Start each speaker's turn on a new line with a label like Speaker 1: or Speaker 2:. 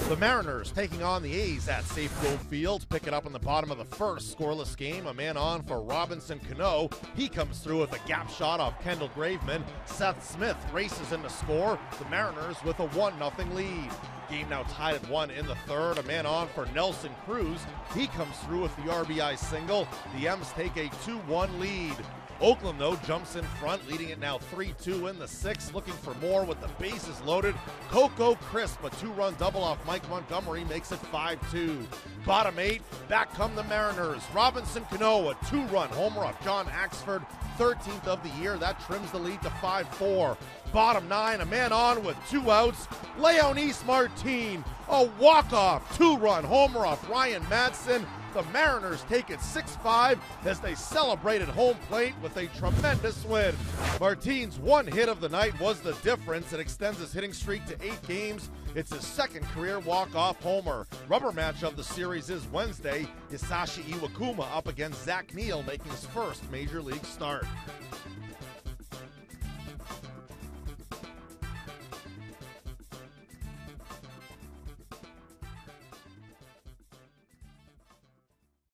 Speaker 1: The Mariners taking on the A's at Safeco Field. Pick it up in the bottom of the first. Scoreless game. A man on for Robinson Cano. He comes through with a gap shot off Kendall Graveman. Seth Smith races in to score. The Mariners with a 1-0 lead. Game now tied at 1 in the third. A man on for Nelson Cruz. He comes through with the RBI single. The M's take a 2-1 lead. Oakland, though, jumps in front, leading it now 3-2 in the sixth, looking for more with the bases loaded. Coco Crisp, a two-run double off Mike Montgomery, makes it 5-2. Bottom eight, back come the Mariners. Robinson Cano, a two-run homer off John Axford, 13th of the year. That trims the lead to 5-4. Bottom nine, a man on with 2 outs. Leonys Martin, a walk-off two-run homer off Ryan Madsen. The Mariners take it 6-5 as they celebrated home plate with a tremendous win. Martin's one hit of the night was the difference. It extends his hitting streak to 8 games. It's his second career walk-off homer. Rubber match of the series is Wednesday. Hisashi Iwakuma up against Zach Neal, making his first major league start.